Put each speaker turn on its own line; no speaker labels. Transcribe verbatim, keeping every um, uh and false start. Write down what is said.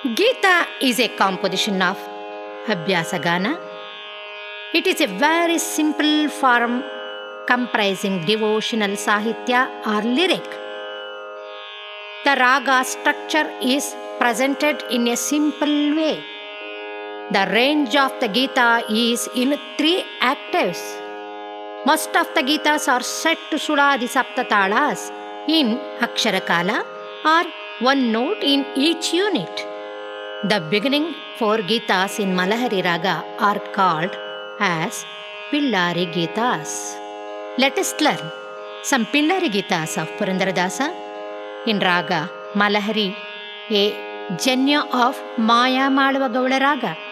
Geetha is a composition of Abhyasagana. It is a very simple form comprising devotional sahitya or lyric. The raga structure is presented in a simple way. The range of the Geetha is in three octaves. Most of the Geethas are set to Sudadi Saptatalas in Aksharakala or one note in each unit. The beginning four Geethas in Malahari Raga are called as Pillari Geethas. Let us learn some Pillari Geethas of Purandaradasa. In Raga Malahari, a janya of Maya Malava Gaula Raga.